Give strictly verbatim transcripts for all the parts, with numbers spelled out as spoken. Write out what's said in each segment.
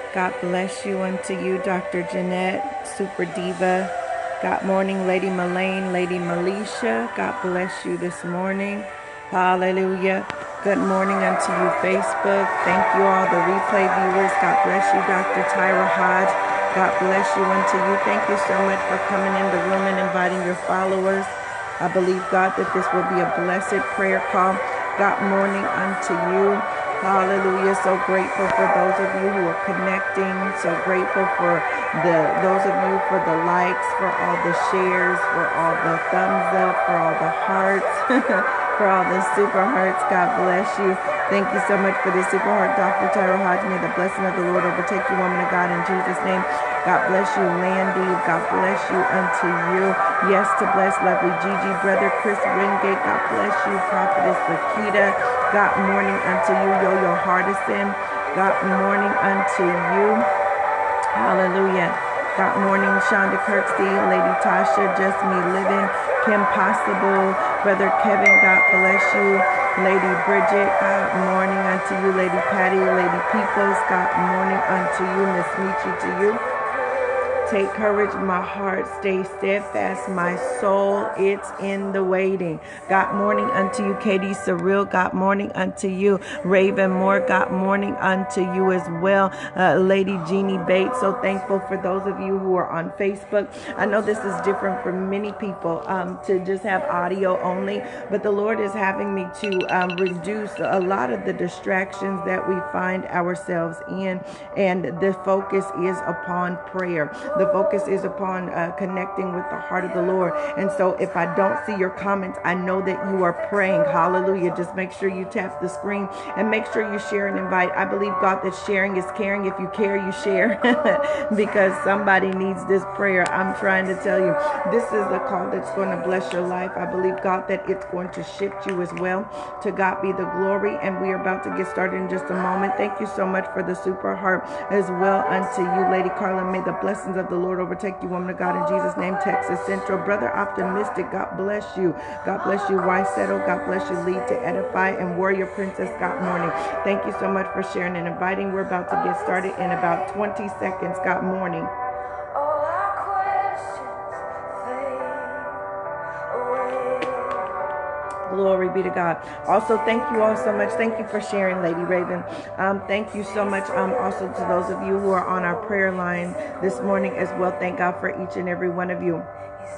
God bless you unto you, Doctor Jeanette, Super Diva. God morning, Lady Melaine, Lady Melisha. God bless you this morning. Hallelujah. Good morning unto you, Facebook. Thank you all the replay viewers. God bless you, Doctor Tyra Hodge. God bless you unto you. Thank you so much for coming in the room and inviting your followers. I believe, God, that this will be a blessed prayer call. God morning unto you. Hallelujah. So grateful for those of you who are connecting. So grateful for the those of you for the likes, for all the shares, for all the thumbs up, for all the hearts, for all the super hearts. God bless you. Thank you so much for the super heart, Doctor Tyra Hodge. May the blessing of the Lord overtake you, woman of God, in Jesus' name. God bless you, Landy. God bless you unto you. Yes, to bless lovely Gigi, brother Chris Wingate. God bless you, Prophetess Lakita. God morning unto you, Yo-Yo Hardison. God morning unto you. Hallelujah. God morning, Shonda Kirksey, Lady Tasha, Just Me Living, Kim Possible, Brother Kevin, God bless you. Lady Bridget, God morning unto you. Lady Patty, Lady Peoples, God morning unto you. Miss Michi to you. Take courage, my heart, stay steadfast, my soul, it's in the waiting. God morning unto you, Katie Surreal. God morning unto you, Raven Moore. God morning unto you as well, uh, Lady Jeannie Bates. So thankful for those of you who are on Facebook. I know this is different for many people um, to just have audio only, but the Lord is having me to um, reduce a lot of the distractions that we find ourselves in, and the focus is upon prayer. The focus is upon uh, connecting with the heart of the Lord. And so if I don't see your comments, I know that you are praying. Hallelujah. Just make sure you tap the screen and make sure you share and invite. I believe, God, that sharing is caring. If you care, you share because somebody needs this prayer. I'm trying to tell you, this is a call that's going to bless your life. I believe, God, that it's going to shift you as well. To God be the glory. And we are about to get started in just a moment. Thank you so much for the super heart as well unto you, Lady Carla. May the blessings of the Lord overtake you, woman of God, in Jesus' name. Texas Central, Brother Optimistic, God bless you. God bless you, Why Settle. God bless you, Lead to Edify, and Warrior Princess, God morning. Thank you so much for sharing and inviting. We're about to get started in about twenty seconds. God morning. Glory be to God. Also, thank you all so much. Thank you for sharing, Lady Raven. Um, thank you so much. Um, also to those of you who are on our prayer line this morning as well. Thank God for each and every one of you.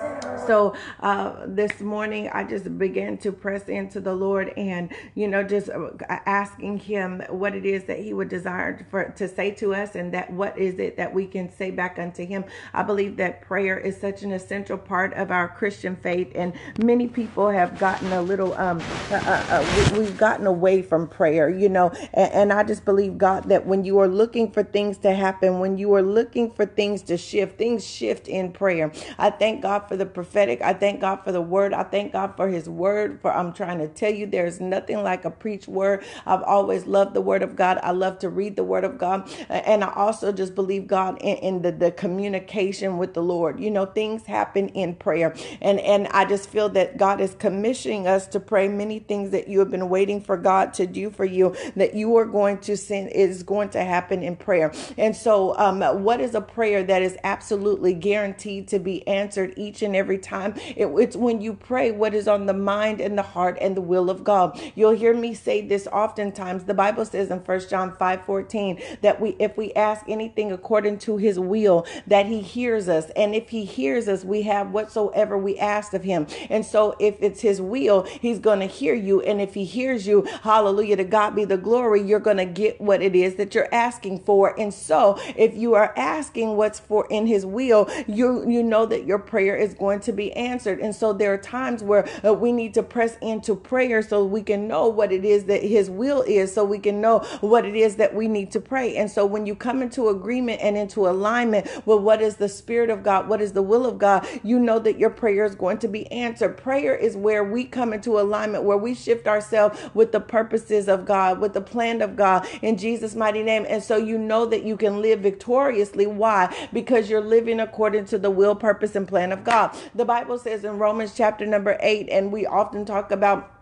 So uh, this morning, I just began to press into the Lord and, you know, just asking him what it is that he would desire for to say to us, and that what is it that we can say back unto him. I believe that prayer is such an essential part of our Christian faith, and many people have gotten a little, um, uh, uh, we, we've gotten away from prayer, you know, and, and I just believe, God, that when you are looking for things to happen, when you are looking for things to shift, things shift in prayer. I thank God for the prophetic. I thank God for the word. I thank God for his word. For I'm trying to tell you, there's nothing like a preached word. I've always loved the word of God. I love to read the word of God. And I also just believe, God, in, in the, the communication with the Lord. You know, things happen in prayer. And, and I just feel that God is commissioning us to pray many things that you have been waiting for God to do for you, that you are going to send, is going to happen in prayer. And so um, what is a prayer that is absolutely guaranteed to be answered each and every time? It, it's when you pray what is on the mind and the heart and the will of God. You'll hear me say this oftentimes. The Bible says in First John five fourteen that we, if we ask anything according to his will, that he hears us. And if he hears us, we have whatsoever we asked of him. And so if it's his will, he's going to hear you. And if he hears you, hallelujah, to God be the glory, you're going to get what it is that you're asking for. And so if you are asking what's for in his will, you, you know that your prayer is going to be answered. And so there are times where uh, we need to press into prayer so we can know what it is that his will is, so we can know what it is that we need to pray. And so when you come into agreement and into alignment with what is the Spirit of God, what is the will of God, you know that your prayer is going to be answered. Prayer is where we come into alignment, where we shift ourselves with the purposes of God, with the plan of God, in Jesus' mighty name. And so you know that you can live victoriously. Why? Because you're living according to the will, purpose, and plan of God. The Bible says in Romans chapter number eight, and we often talk about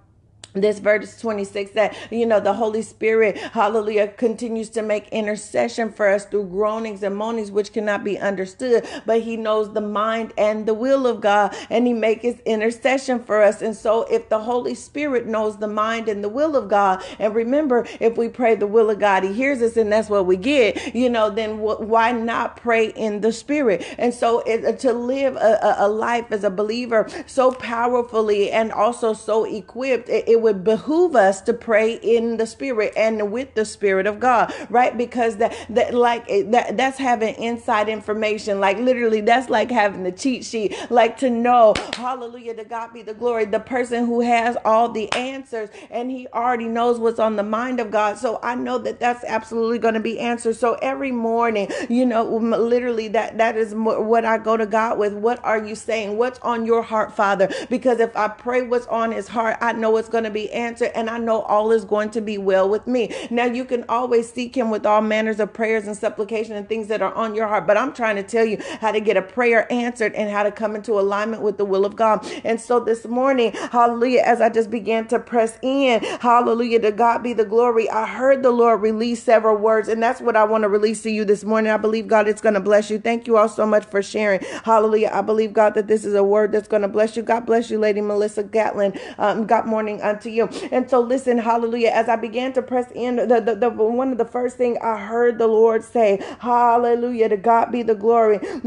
this verse twenty-six, that, you know, the Holy Spirit, hallelujah, continues to make intercession for us through groanings and moanings which cannot be understood, but he knows the mind and the will of God, and he makes his intercession for us. And so if the Holy Spirit knows the mind and the will of God, and remember, if we pray the will of God, he hears us, and that's what we get, you know, then w- why not pray in the Spirit? And so it, to live a, a life as a believer so powerfully and also so equipped, it, it would behoove us to pray in the Spirit and with the Spirit of God, right? Because that, that like that, that's having inside information. Like literally, that's like having the cheat sheet, like to know, hallelujah, to God be the glory, the person who has all the answers, and he already knows what's on the mind of God. So I know that that's absolutely going to be answered. So every morning, you know, literally that, that is what I go to God with. What are you saying? What's on your heart, Father? Because if I pray what's on his heart, I know it's going to be answered, and I know all is going to be well with me. Now you can always seek him with all manners of prayers and supplication and things that are on your heart, but I'm trying to tell you how to get a prayer answered and how to come into alignment with the will of God. And so this morning, hallelujah, as I just began to press in, hallelujah, to God be the glory, I heard the Lord release several words, and that's what I want to release to you this morning. I believe, God, it's going to bless you. Thank you all so much for sharing. Hallelujah. I believe, God, that this is a word that's going to bless you. God bless you, Lady Melissa Gatlin. Um, God morning unto you. And so listen, hallelujah, as I began to press in, the, the, the one of the first thing I heard the Lord say, hallelujah, to God be the glory. And,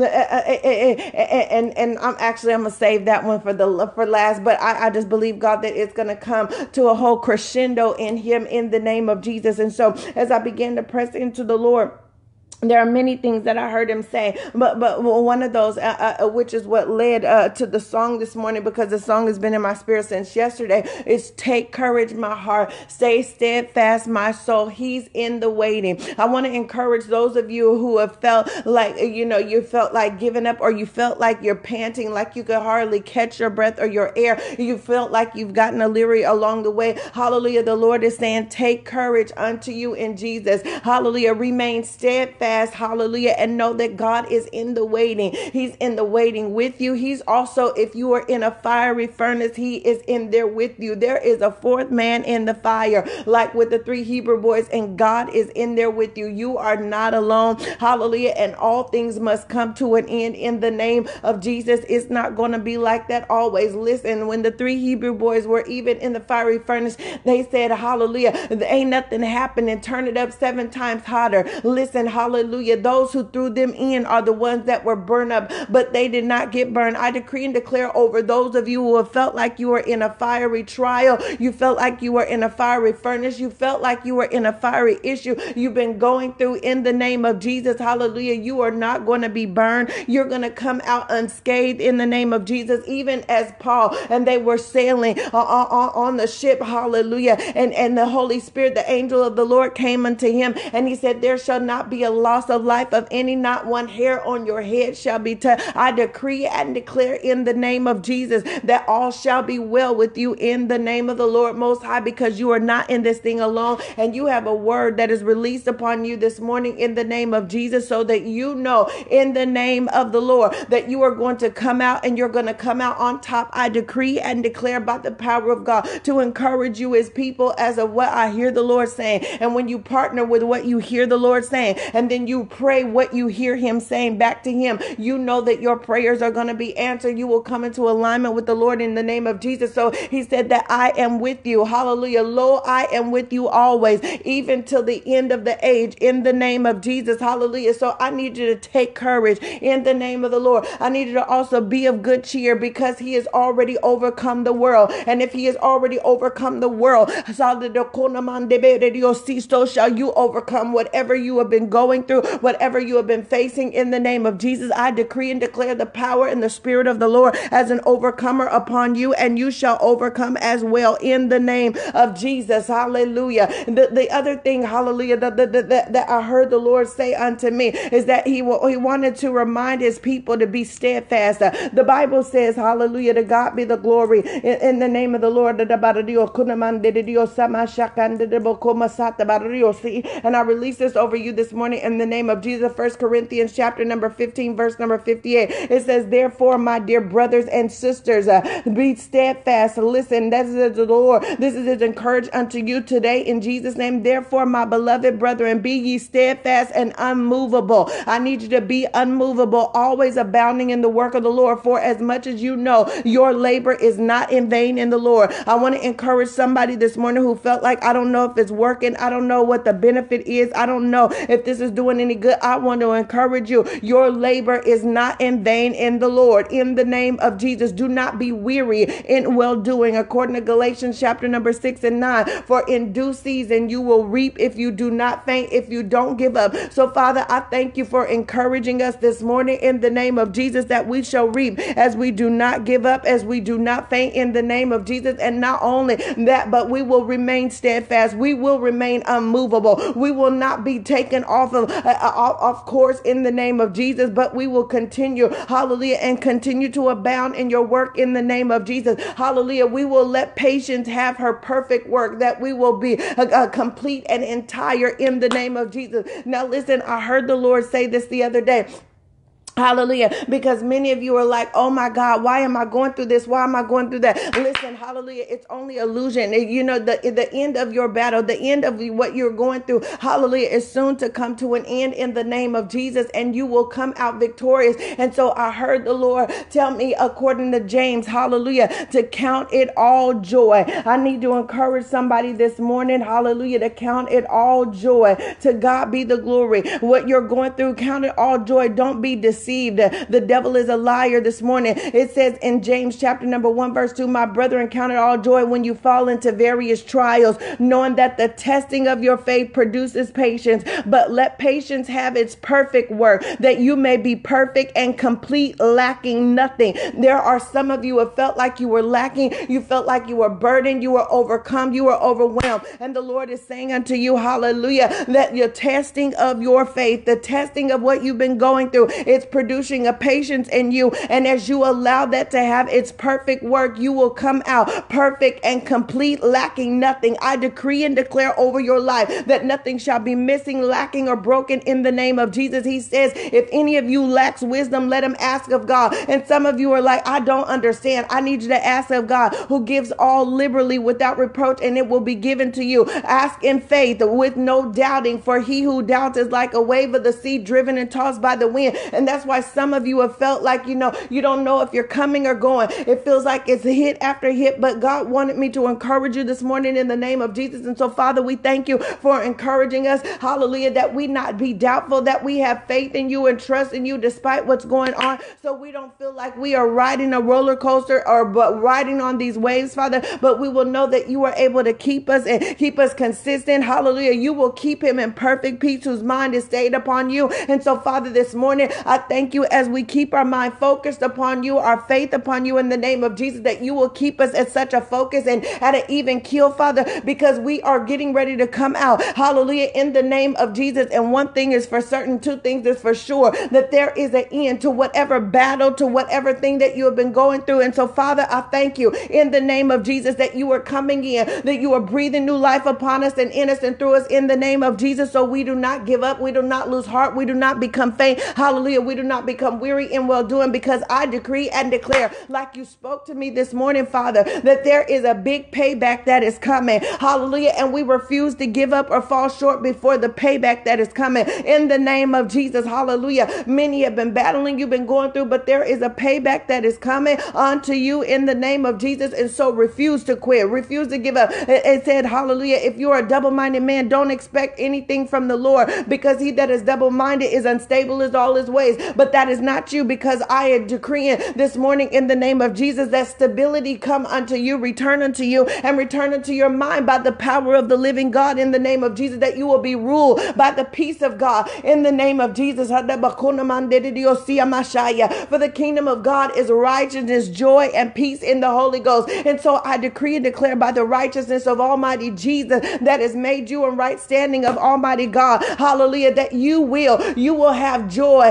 and, and I'm actually, I'm going to save that one for the for last, but I, I just believe, God, that it's going to come to a whole crescendo in him in the name of Jesus. And so as I began to press into the Lord, there are many things that I heard him say, but but one of those, uh, uh, which is what led uh, to the song this morning, because the song has been in my spirit since yesterday, is take courage, my heart, stay steadfast, my soul. He's in the waiting. I want to encourage those of you who have felt like, you know, you felt like giving up, or you felt like you're panting, like you could hardly catch your breath or your air. You felt like you've gotten a leery along the way. Hallelujah. The Lord is saying, take courage unto you in Jesus. Hallelujah. Remain steadfast. Hallelujah. And know that God is in the waiting. He's in the waiting with you. He's also, if you are in a fiery furnace, he is in there with you. There is a fourth man in the fire, like with the three Hebrew boys, and God is in there with you. You are not alone. Hallelujah. And all things must come to an end in the name of Jesus. It's not going to be like that always. Listen, when the three Hebrew boys were even in the fiery furnace, they said, hallelujah, there ain't nothing happening. Turn it up seven times hotter. Listen, hallelujah. Hallelujah. Those who threw them in are the ones that were burned up, but they did not get burned. I decree and declare over those of you who have felt like you were in a fiery trial, you felt like you were in a fiery furnace, you felt like you were in a fiery issue you've been going through, in the name of Jesus. Hallelujah. You are not going to be burned. You're going to come out unscathed in the name of Jesus, even as Paul and they were sailing uh, on, on the ship. Hallelujah. And, and the Holy Spirit, the angel of the Lord, came unto him, and he said, there shall not be a loss of life of any, not one hair on your head shall be touched. I decree and declare in the name of Jesus that all shall be well with you in the name of the Lord Most High, because you are not in this thing alone, and you have a word that is released upon you this morning in the name of Jesus, so that you know in the name of the Lord that you are going to come out, and you're going to come out on top. I decree and declare by the power of God to encourage you as people, as of what I hear the Lord saying. And when you partner with what you hear the Lord saying, and then you pray what you hear him saying back to him, you know that your prayers are going to be answered. You will come into alignment with the Lord in the name of Jesus. So he said that I am with you. Hallelujah. Lo, I am with you always, even till the end of the age, in the name of Jesus. Hallelujah. So I need you to take courage in the name of the Lord. I need you to also be of good cheer, because he has already overcome the world. And if he has already overcome the world, so shall you overcome whatever you have been going through, whatever you have been facing in the name of Jesus. I decree and declare the power and the Spirit of the Lord as an overcomer upon you, and you shall overcome as well in the name of Jesus. Hallelujah. The, the other thing, hallelujah, that, that, that, that I heard the Lord say unto me is that he, he wanted to remind his people to be steadfast. Uh, the Bible says, hallelujah, to God be the glory, in, in the name of the Lord. And I release this over you this morning in in the name of Jesus. First Corinthians chapter number fifteen, verse number fifty-eight. It says, therefore, my dear brothers and sisters, uh, be steadfast. Listen, that is the Lord. This is his encourage unto you today in Jesus' name. Therefore, my beloved brethren, be ye steadfast and unmovable. I need you to be unmovable, always abounding in the work of the Lord. For as much as you know, your labor is not in vain in the Lord. I want to encourage somebody this morning who felt like, I don't know if it's working. I don't know what the benefit is. I don't know if this is doing any good. I want to encourage you. Your labor is not in vain in the Lord. In the name of Jesus, do not be weary in well doing, according to Galatians chapter number six and nine. For in due season you will reap if you do not faint, if you don't give up. So Father, I thank you for encouraging us this morning in the name of Jesus, that we shall reap as we do not give up, as we do not faint in the name of Jesus. And not only that, but we will remain steadfast. We will remain unmovable. We will not be taken off of uh, off, off course in the name of Jesus, but we will continue, hallelujah, and continue to abound in your work in the name of Jesus. Hallelujah. We will let patience have her perfect work, that we will be a, a complete and entire in the name of Jesus. Now listen, I heard the Lord say this the other day. Hallelujah. Because many of you are like, oh my God, why am I going through this? Why am I going through that? Listen, hallelujah. It's only illusion. You know, the, the end of your battle, the end of what you're going through, hallelujah, is soon to come to an end in the name of Jesus, and you will come out victorious. And so I heard the Lord tell me, according to James, hallelujah, to count it all joy. I need to encourage somebody this morning, hallelujah, to count it all joy. To God be the glory. What you're going through, count it all joy. Don't be deceived. The devil is a liar this morning. It says in James chapter number one, verse two, my brethren, count it all joy when you fall into various trials, knowing that the testing of your faith produces patience. But let patience have its perfect work, that you may be perfect and complete, lacking nothing. There are some of you who felt like you were lacking. You felt like you were burdened. You were overcome. You were overwhelmed. And the Lord is saying unto you, hallelujah, that your testing of your faith, the testing of what you've been going through, it's producing a patience in you. And as you allow that to have its perfect work, you will come out perfect and complete, lacking nothing. I decree and declare over your life that nothing shall be missing, lacking, or broken in the name of Jesus. He says, if any of you lacks wisdom, let him ask of God. And some of you are like, I don't understand. I need you to ask of God, who gives all liberally without reproach, and it will be given to you. Ask in faith with no doubting, for he who doubts is like a wave of the sea driven and tossed by the wind. And that's why some of you have felt like, you know, you don't know if you're coming or going. It feels like it's hit after hit, but God wanted me to encourage you this morning in the name of Jesus. And so, Father, we thank you for encouraging us. Hallelujah. That we not be doubtful, that we have faith in you and trust in you despite what's going on. So we don't feel like we are riding a roller coaster or but riding on these waves, Father, but we will know that you are able to keep us and keep us consistent. Hallelujah. You will keep him in perfect peace whose mind is stayed upon you. And so, Father, this morning, I thank you as we keep our mind focused upon you, our faith upon you in the name of Jesus, that you will keep us at such a focus and at an even keel, Father, because we are getting ready to come out. Hallelujah. In the name of Jesus. And one thing is for certain, two things is for sure, that there is an end to whatever battle, to whatever thing that you have been going through. And so, Father, I thank you in the name of Jesus that you are coming in, that you are breathing new life upon us and in us and through us in the name of Jesus. So we do not give up. We do not lose heart. We do not become faint. Hallelujah. We do not become weary in well doing, because I decree and declare, like you spoke to me this morning, Father, that there is a big payback that is coming. Hallelujah. And we refuse to give up or fall short before the payback that is coming in the name of Jesus. Hallelujah. Many have been battling, you've been going through, but there is a payback that is coming unto you in the name of Jesus. And so refuse to quit, refuse to give up. It said, hallelujah, if you are a double-minded man, don't expect anything from the Lord, because he that is double-minded is unstable in all his ways. But that is not you, because I am decreeing this morning in the name of Jesus that stability come unto you, return unto you, and return unto your mind by the power of the living God in the name of Jesus, that you will be ruled by the peace of God in the name of Jesus. For the kingdom of God is righteousness, joy, and peace in the Holy Ghost. And so I decree and declare by the righteousness of Almighty Jesus that has made you in right standing of Almighty God, hallelujah, that you will, you will have joy. You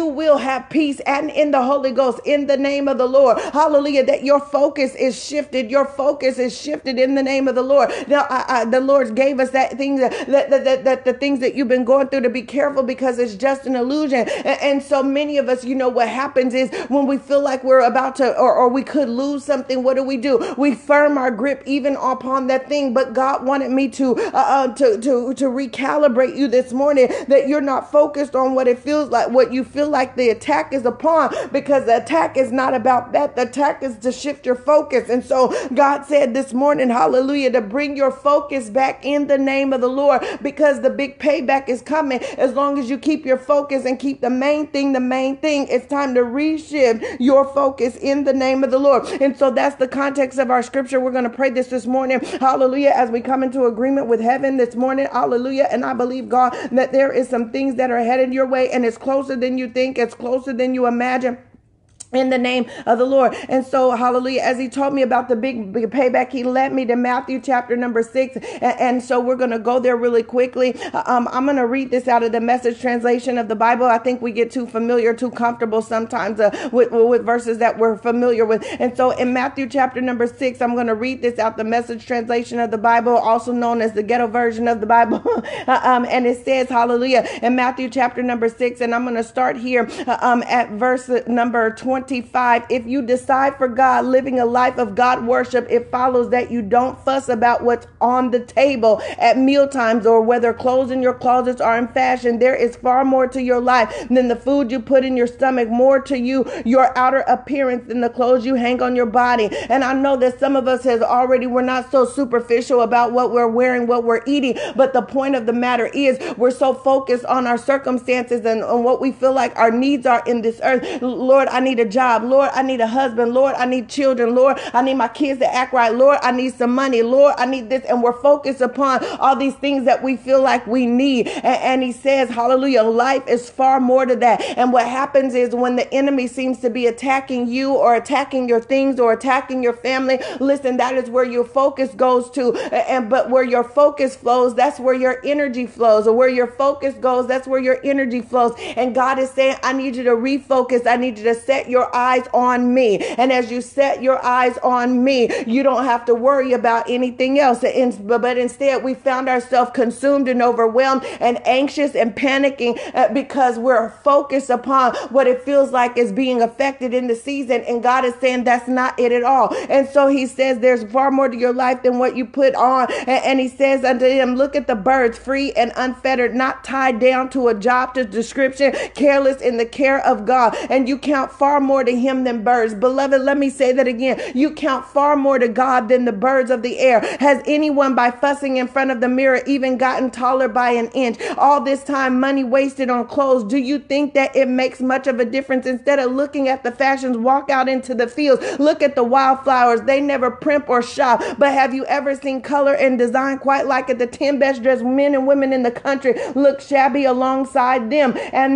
you will have peace and in the Holy Ghost in the name of the Lord. Hallelujah. That your focus is shifted. Your focus is shifted in the name of the Lord. Now, I, I, the Lord gave us that thing that, that, that, that, that the things that you've been going through, to be careful because it's just an illusion. And, and so many of us, you know, what happens is when we feel like we're about to, or, or we could lose something, what do we do? We firm our grip even upon that thing. But God wanted me to, uh, uh, to, to, to recalibrate you this morning, that you're not focused on what it feels like, what you feel like the attack is upon, because the attack is not about that. The attack is to shift your focus. And so God said this morning, hallelujah, to bring your focus back in the name of the Lord, because the big payback is coming. As long as you keep your focus and keep the main thing, the main thing, it's time to reshift your focus in the name of the Lord. And so that's the context of our scripture. We're going to pray this this morning, hallelujah, as we come into agreement with heaven this morning, hallelujah. And I believe, God, that there is some things that are headed your way, and it's closer than you think, it's closer than you imagine, in the name of the Lord. And so, hallelujah, as he told me about the big, big payback, he led me to Matthew chapter number six. And, and so we're going to go there really quickly. Um, I'm going to read this out of the Message translation of the Bible. I think we get too familiar, too comfortable sometimes uh, with, with verses that we're familiar with. And so in Matthew chapter number six, I'm going to read this out the Message translation of the Bible, also known as the ghetto version of the Bible. um, and it says, hallelujah, in Matthew chapter number six, and I'm going to start here uh, um, at verse number twenty. twenty-five. If you decide for God, living a life of God worship, it follows that you don't fuss about what's on the table at meal times, or whether clothes in your closets are in fashion. There is far more to your life than the food you put in your stomach, more to you, your outer appearance, than the clothes you hang on your body. And I know that some of us has already, we're not so superficial about what we're wearing, what we're eating, but the point of the matter is we're so focused on our circumstances and on what we feel like our needs are in this earth. Lord, I need a job. Lord, I need a husband. Lord, I need children. Lord, I need my kids to act right. Lord, I need some money. Lord, I need this. And we're focused upon all these things that we feel like we need. And, and he says, hallelujah, life is far more to that. And what happens is when the enemy seems to be attacking you or attacking your things or attacking your family, listen, that is where your focus goes to. And but where your focus flows, that's where your energy flows. Or where your focus goes, that's where your energy flows. And God is saying, I need you to refocus. I need you to set your eyes on me. And as you set your eyes on me, you don't have to worry about anything else. But instead, we found ourselves consumed and overwhelmed and anxious and panicking because we're focused upon what it feels like is being affected in the season. And God is saying that's not it at all. And so he says there's far more to your life than what you put on. And he says unto him, look at the birds, free and unfettered, not tied down to a job description, careless in the care of God. And you count far more to him than birds. Beloved, let me say that again. You count far more to God than the birds of the air. Has anyone by fussing in front of the mirror even gotten taller by an inch? All this time, money wasted on clothes. Do you think that it makes much of a difference? Instead of looking at the fashions, walk out into the fields. Look at the wildflowers. They never primp or shop. But have you ever seen color and design quite like it? The ten best dressed men and women in the country look shabby alongside them. And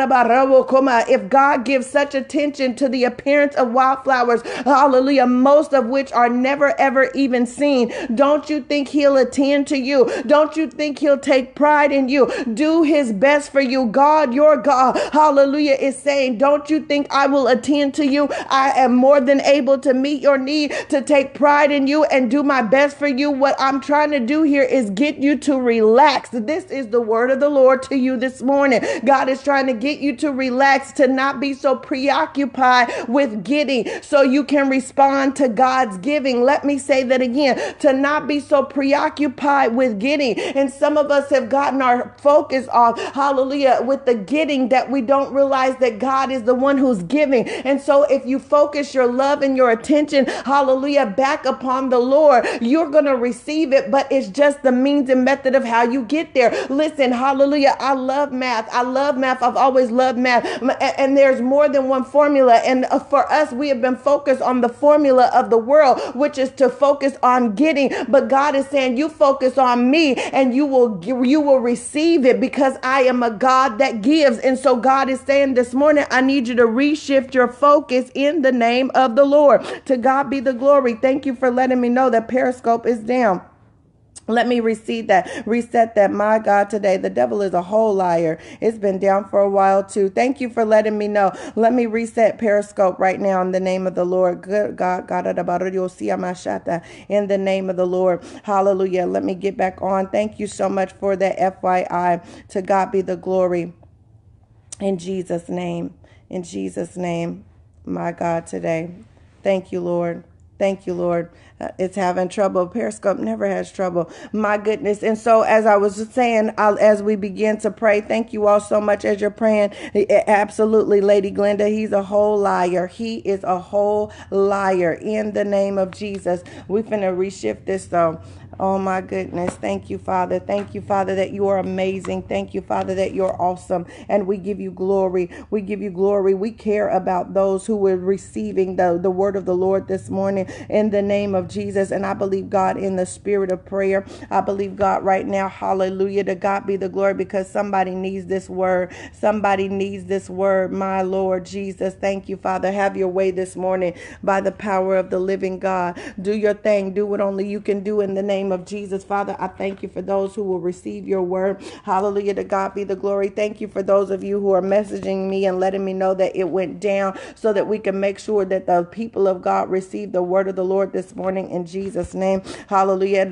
if God gives such attention to the appearance of wildflowers, hallelujah, most of which are never ever even seen, don't you think he'll attend to you? Don't you think he'll take pride in you? Do his best for you. God, your God, hallelujah, is saying, don't you think I will attend to you? I am more than able to meet your need, to take pride in you and do my best for you. What I'm trying to do here is get you to relax. This is the word of the Lord to you this morning. God is trying to get you to relax, to not be so preoccupied with getting so you can respond to God's giving. Let me say that again, to not be so preoccupied with getting. And some of us have gotten our focus off, hallelujah, with the getting, that we don't realize that God is the one who's giving. And so if you focus your love and your attention, hallelujah, back upon the Lord, you're going to receive it, but it's just the means and method of how you get there. Listen, hallelujah, I love math. I love math. I've always loved math. And there's more than one formula. And for us, we have been focused on the formula of the world, which is to focus on getting. But God is saying, you focus on me and you will, you will receive it, because I am a God that gives. And so God is saying this morning, I need you to reshift your focus in the name of the Lord. To God be the glory. Thank you for letting me know that Periscope is down. Let me receive that, reset that. My God, today, the devil is a whole liar. It's been down for a while too. Thank you for letting me know. Let me reset Periscope right now in the name of the Lord. Good God, God, in the name of the Lord. Hallelujah. Let me get back on. Thank you so much for that F Y I. To God be the glory. In Jesus' name. In Jesus' name. My God, today. Thank you, Lord. Thank you, Lord. Uh, it's having trouble. Periscope never has trouble. My goodness. And so as I was saying, I'll, as we begin to pray, thank you all so much as you're praying. Absolutely, Lady Glenda, he's a whole liar. He is a whole liar in the name of Jesus. We're finna reshift this though. Oh my goodness. Thank you, Father. Thank you, Father, that you are amazing. Thank you, Father, that you're awesome. And we give you glory. We give you glory. We care about those who are receiving the, the word of the Lord this morning in the name of Jesus. And I believe God in the spirit of prayer. I believe God right now. Hallelujah. To God be the glory, because somebody needs this word. Somebody needs this word. My Lord Jesus. Thank you, Father. Have your way this morning by the power of the living God. Do your thing. Do what only you can do in the name of Jesus. Father, I thank you for those who will receive your word. Hallelujah. To God be the glory. Thank you for those of you who are messaging me and letting me know that it went down, so that we can make sure that the people of God receive the word of the Lord this morning in Jesus' name. Hallelujah.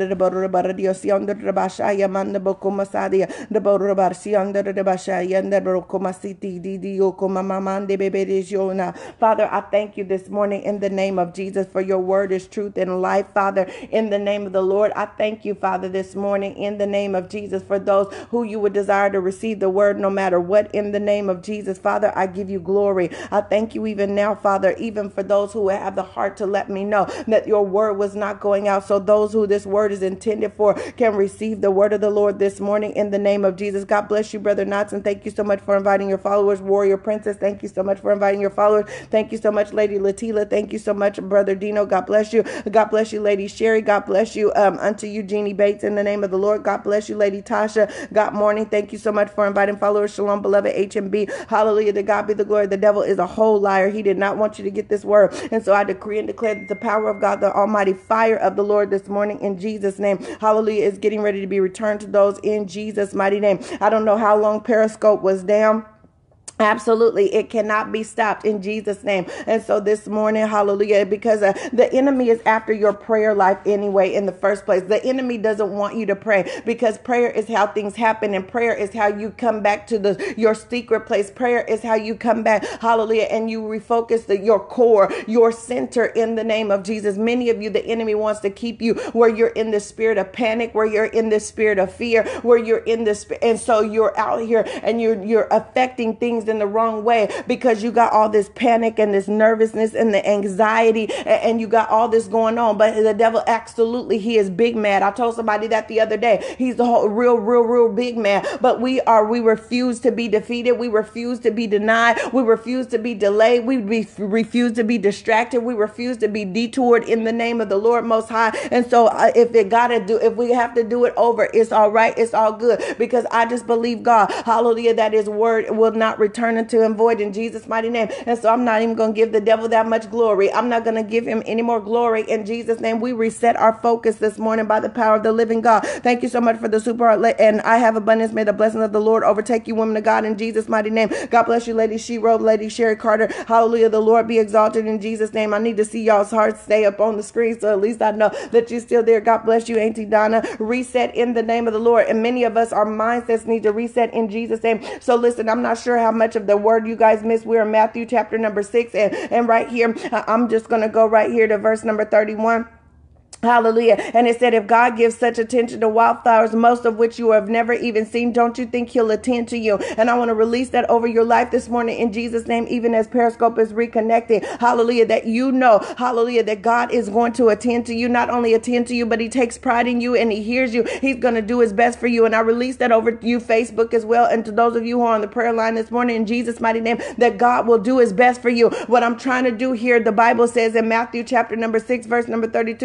Father, I thank you this morning in the name of Jesus, for your word is truth and life. Father, in the name of the Lord, I thank you, Father, this morning in the name of Jesus, for those who you would desire to receive the word no matter what, in the name of Jesus. Father, I give you glory. I thank you even now, Father, even for those who have the heart to let me know that your word was not going out, so those who this word is intended for can receive the word of the Lord this morning in the name of Jesus. God bless you, Brother Knots, and thank you so much for inviting your followers. Warrior Princess, thank you so much for inviting your followers. Thank you so much, Lady Latila. Thank you so much, Brother Dino. God bless you. God bless you, Lady Sherry. God bless you. Um, unto you, Jeannie Bates, in the name of the Lord. God bless you, Lady Tasha. God morning. Thank you so much for inviting followers. Shalom, beloved H M B. Hallelujah. To God be the glory. The devil is a whole liar. He did not want you to get this word. And so I decree and declare that the power of God, the almighty fire of the Lord this morning in Jesus' name, hallelujah, is getting ready to be returned to those in Jesus' mighty name. I don't know how long Periscope was down. Absolutely. It cannot be stopped in Jesus' name. And so this morning, hallelujah, because uh, the enemy is after your prayer life anyway in the first place. The enemy doesn't want you to pray, because prayer is how things happen, and prayer is how you come back to the your secret place. Prayer is how you come back, hallelujah, and you refocus the, your core, your center in the name of Jesus. Many of you, the enemy wants to keep you where you're in the spirit of panic, where you're in the spirit of fear, where you're in this, and so you're out here and you're you're affecting things in the wrong way, because you got all this panic and this nervousness and the anxiety, and you got all this going on. But the devil, absolutely, he is big mad. I told somebody that the other day. He's the whole real, real, real big mad. But we are, we refuse to be defeated. We refuse to be denied. We refuse to be delayed. We re- refuse to be distracted. We refuse to be detoured in the name of the Lord Most High. And so uh, if it gotta do, if we have to do it over, it's all right. It's all good, because I just believe God, hallelujah, that his word will not return into and void in Jesus' mighty name. And so I'm not even going to give the devil that much glory. I'm not going to give him any more glory in Jesus' name. We reset our focus this morning by the power of the living God. Thank you so much for the super, and I have abundance. May the blessing of the Lord overtake you, women of God, in Jesus' mighty name. God bless you, Lady Shero, Lady Sherry Carter. Hallelujah. The Lord be exalted in Jesus' name. I need to see y'all's hearts stay up on the screen, so at least I know that you're still there. God bless you, Auntie Donna. Reset in the name of the Lord. And many of us, our mindsets need to reset in Jesus' name. So listen, I'm not sure how much of the word you guys missed. We're in Matthew chapter number six, and, and right here, I'm just going to go right here to verse number thirty-one. Hallelujah. And it said, if God gives such attention to wildflowers, most of which you have never even seen, don't you think he'll attend to you? And I want to release that over your life this morning in Jesus' name, even as Periscope is reconnecting. Hallelujah. That you know, hallelujah, that God is going to attend to you, not only attend to you, but he takes pride in you and he hears you. He's going to do his best for you. And I release that over to you, Facebook, as well. And to those of you who are on the prayer line this morning, in Jesus' mighty name, that God will do his best for you. What I'm trying to do here, the Bible says in Matthew chapter number six, verse number thirty-two, this is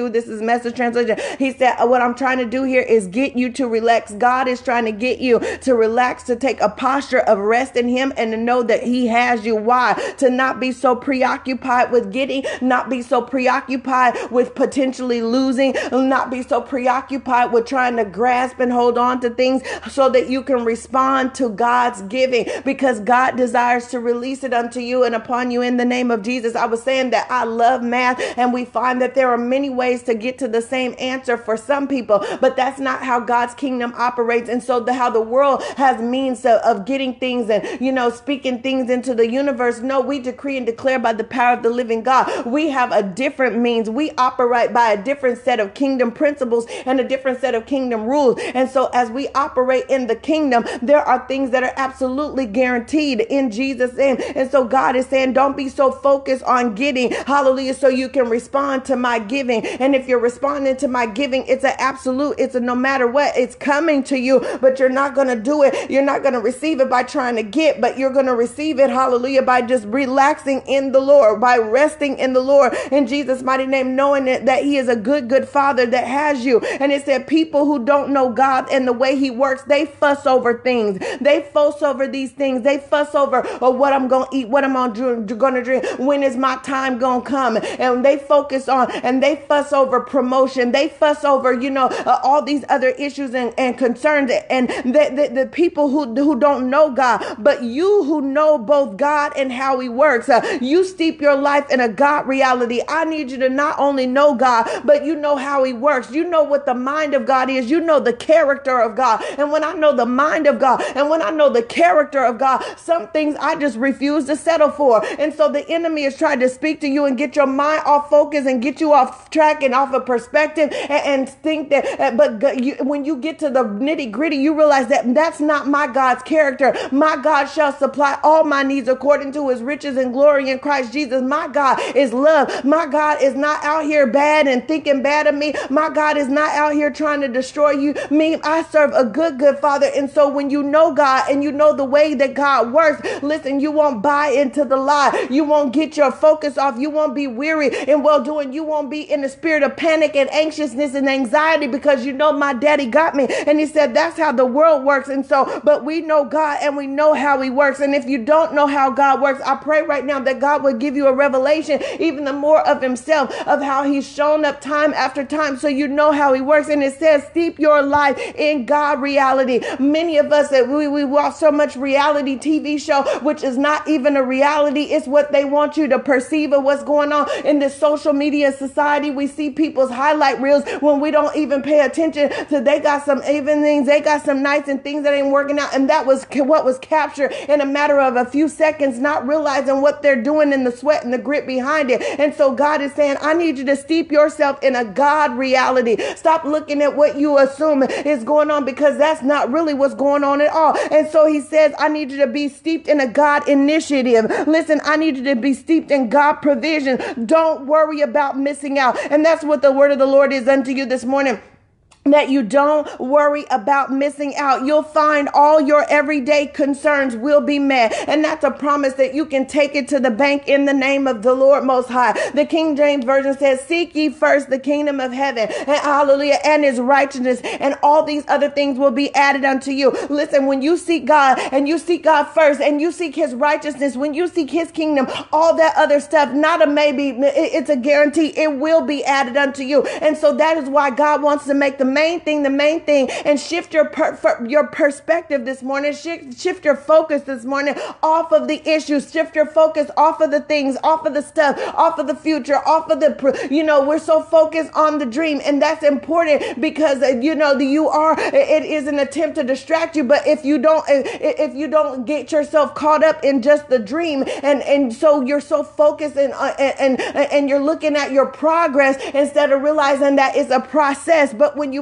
Message translation. He said, what I'm trying to do here is get you to relax. God is trying to get you to relax, to take a posture of rest in him and to know that he has you. Why? To not be so preoccupied with getting, not be so preoccupied with potentially losing, not be so preoccupied with trying to grasp and hold on to things, so that you can respond to God's giving, because God desires to release it unto you and upon you in the name of Jesus. I was saying that I love math, and we find that there are many ways to get to the same answer for some people, but that's not how God's kingdom operates. And so the, how the world has means of, of getting things and, you know, speaking things into the universe. No, we decree and declare by the power of the living God. We have a different means. We operate by a different set of kingdom principles and a different set of kingdom rules. And so as we operate in the kingdom, there are things that are absolutely guaranteed in Jesus' name. And so God is saying, don't be so focused on getting, hallelujah, so you can respond to my giving. And if you're responding to my giving, it's an absolute, it's a no matter what, it's coming to you, but you're not going to do it. You're not going to receive it by trying to get, but you're going to receive it, hallelujah, by just relaxing in the Lord, by resting in the Lord in Jesus' mighty name, knowing that, that he is a good, good father that has you. And it said people who don't know God and the way he works, they fuss over things. They fuss over these things. They fuss over oh, what I'm going to eat, what I'm going to drink, when is my time going to come? And they focus on, and they fuss over promotion. They fuss over, you know, uh, all these other issues and, and concerns. And the, the, the people who, who don't know God, but you who know both God and how he works, uh, you steep your life in a God reality. I need you to not only know God, but you know how he works. You know what the mind of God is. You know the character of God. And when I know the mind of God, and when I know the character of God, some things I just refuse to settle for. And so the enemy is trying to speak to you and get your mind off focus and get you off track and off of perspective, and, and think that, but you, when you get to the nitty gritty, you realize that that's not my God's character. My God shall supply all my needs according to his riches and glory in Christ Jesus. My God is love. My God is not out here bad and thinking bad of me. My God is not out here trying to destroy you. Me, I serve a good, good father. And so when you know God and you know the way that God works, listen, you won't buy into the lie. You won't get your focus off. You won't be weary in well doing. You won't be in the spirit of panic and anxiousness and anxiety, because you know my daddy got me. And he said that's how the world works. And so, but we know God and we know how he works. And if you don't know how God works, I pray right now that God will give you a revelation, even the more of himself, of how he's shown up time after time, so you know how he works. And it says, steep your life in God reality. Many of us that we, we watch so much reality T V show, which is not even a reality. It's what they want you to perceive of what's going on in this social media society. We see people's highlight reels when we don't even pay attention to, they got some evenings, they got some nights and things that ain't working out. And that was what was captured in a matter of a few seconds, not realizing what they're doing in the sweat and the grit behind it. And so God is saying, I need you to steep yourself in a God reality. Stop looking at what you assume is going on, because that's not really what's going on at all. And so he says, I need you to be steeped in a God initiative. Listen, I need you to be steeped in God provision. Don't worry about missing out. And that's what the word of the Lord is unto you this morning. That you don't worry about missing out. You'll find all your everyday concerns will be met. And that's a promise that you can take it to the bank in the name of the Lord Most High. The King James Version says, seek ye first the kingdom of heaven, and hallelujah, and his righteousness, and all these other things will be added unto you. Listen, when you seek God and you seek God first and you seek his righteousness, when you seek his kingdom, all that other stuff, not a maybe, it's a guarantee, it will be added unto you. And so that is why God wants to make the main thing, the main thing, and shift your per, for, your perspective this morning. Shift, shift your focus this morning off of the issues. Shift your focus off of the things, off of the stuff, off of the future, off of the, you know, we're so focused on the dream, and that's important because, you know, you are, it is an attempt to distract you. But if you don't, if you don't get yourself caught up in just the dream, and, and so you're so focused and, and, and, and you're looking at your progress instead of realizing that it's a process. But when you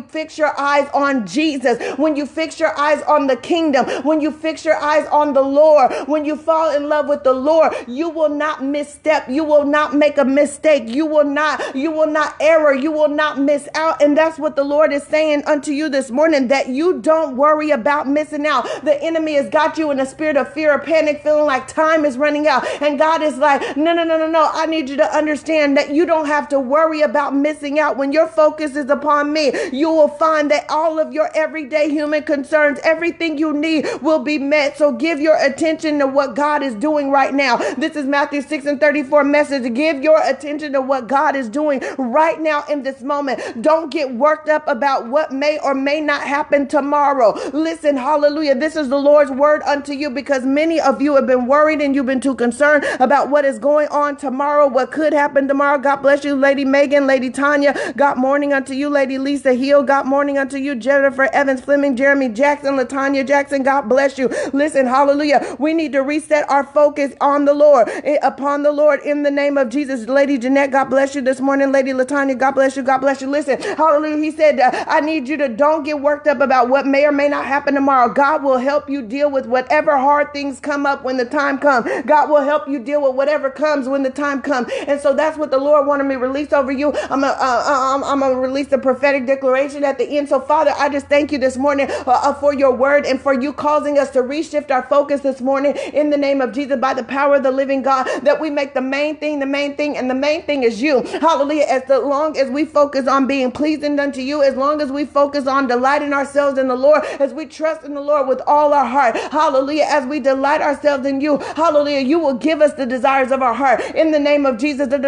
fix your eyes on Jesus, when you fix your eyes on the kingdom, when you fix your eyes on the Lord, when you fall in love with the Lord, you will not misstep. You will not make a mistake. You will not, you will not error. You will not miss out. And that's what the Lord is saying unto you this morning, that you don't worry about missing out. The enemy has got you in a spirit of fear or panic, feeling like time is running out. And God is like, no, no, no, no, no. I need you to understand that you don't have to worry about missing out. When your focus is upon me, you will find that all of your everyday human concerns, everything you need will be met. So give your attention to what God is doing right now. This is Matthew six and thirty-four message. Give your attention to what God is doing right now in this moment. Don't get worked up about what may or may not happen tomorrow. Listen, hallelujah. This is the Lord's word unto you, because many of you have been worried and you've been too concerned about what is going on tomorrow, what could happen tomorrow. God bless you, Lady Megan, Lady Tanya. God morning unto you, Lady Lisa Hill. God morning unto you, Jennifer Evans Fleming, Jeremy Jackson, Latanya Jackson. God bless you. Listen, hallelujah. We need to reset our focus on the Lord, upon the Lord, in the name of Jesus. Lady Jeanette, God bless you this morning. Lady Latanya, God bless you. God bless you. Listen, hallelujah. He said, uh, I need you to don't get worked up about what may or may not happen tomorrow. God will help you deal with whatever hard things come up when the time comes. God will help you deal with whatever comes when the time comes. And so that's what the Lord wanted me to release over you. I'm going uh, I'm, I'm to release the prophetic declaration at the end. So Father, I just thank you this morning uh, uh, for your word and for you causing us to reshift our focus this morning in the name of Jesus, by the power of the living God, that we make the main thing the main thing, and the main thing is you. Hallelujah. As long as we focus on being pleasing unto you, as long as we focus on delighting ourselves in the Lord, as we trust in the Lord with all our heart, hallelujah, as we delight ourselves in you, hallelujah, you will give us the desires of our heart in the name of Jesus, in the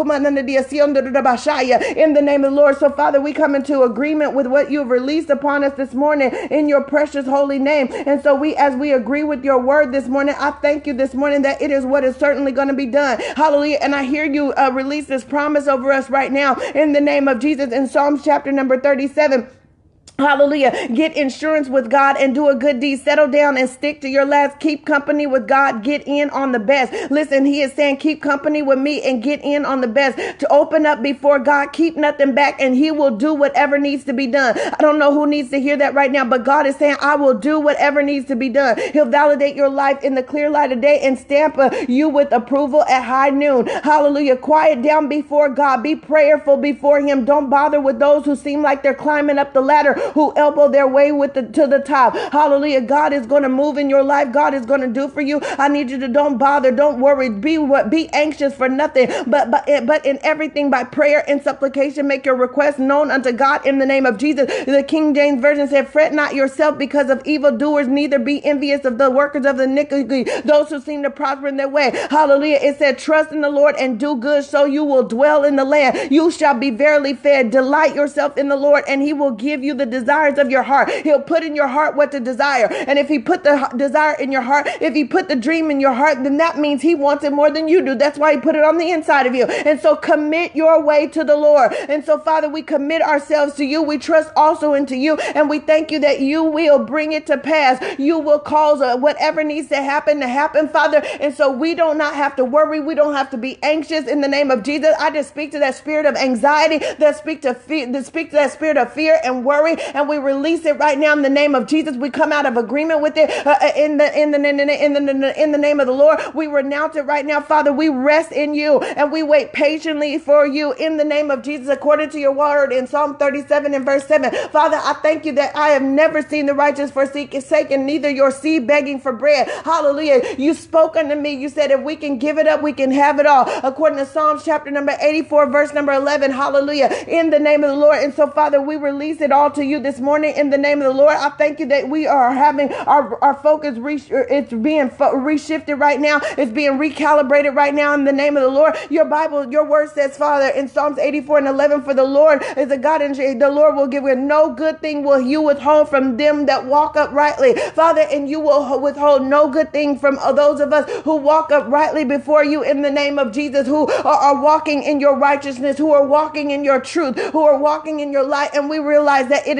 name of the Lord. So Father, we come into agreement with what you've released upon us this morning in your precious holy name. And so we, as we agree with your word this morning, I thank you this morning that it is what is certainly going to be done. Hallelujah. And I hear you uh, release this promise over us right now in the name of Jesus in Psalms chapter number thirty-seven. Hallelujah. Get insurance with God and do a good deed. Settle down and stick to your last. Keep company with God. Get in on the best. Listen, he is saying, keep company with me and get in on the best. To open up before God, keep nothing back, and he will do whatever needs to be done. I don't know who needs to hear that right now, but God is saying, I will do whatever needs to be done. He'll validate your life in the clear light of day and stamp uh, you with approval at high noon. Hallelujah. Quiet down before God. Be prayerful before him. Don't bother with those who seem like they're climbing up the ladder, who elbow their way with the, to the top. Hallelujah. God is going to move in your life. God is going to do for you. I need you to don't bother. Don't worry. Be what? Be anxious for nothing, but, but, but in everything by prayer and supplication, make your requests known unto God in the name of Jesus. The King James Version said, fret not yourself because of evildoers, neither be envious of the workers of the iniquity, those who seem to prosper in their way. Hallelujah. It said, trust in the Lord and do good, so you will dwell in the land. You shall be verily fed. Delight yourself in the Lord, and he will give you the desires of your heart. He'll put in your heart what to desire. And if he put the desire in your heart, if he put the dream in your heart, then that means he wants it more than you do. That's why he put it on the inside of you. And so commit your way to the Lord. And so, Father, we commit ourselves to you. We trust also into you. And we thank you that you will bring it to pass. You will cause uh, whatever needs to happen to happen, Father. And so we do not have to worry. We don't have to be anxious in the name of Jesus. I just speak to that spirit of anxiety, that speak to fear, that speak to that spirit of fear and worry. And we release it right now in the name of Jesus. We come out of agreement with it uh, in the in the in the in the in the name of the Lord. We renounce it right now, Father. We rest in you and we wait patiently for you in the name of Jesus, according to your word in Psalm thirty-seven and verse seven. Father, I thank you that I have never seen the righteous forsaken, neither your seed begging for bread. Hallelujah. You spoke unto me. You said if we can give it up, we can have it all, according to Psalms chapter number eighty-four, verse number eleven. Hallelujah. In the name of the Lord. And so, Father, we release it all to you this morning in the name of the Lord. I thank you that we are having our, our focus, re- it's being fo- reshifted right now. It's being recalibrated right now in the name of the Lord. Your Bible, your word says, Father, in Psalms eighty-four and eleven, for the Lord is a God, and the Lord will give you no good thing will you withhold from them that walk uprightly. Father, and you will withhold no good thing from those of us who walk uprightly before you in the name of Jesus, who are, are walking in your righteousness, who are walking in your truth, who are walking in your light. And we realize that it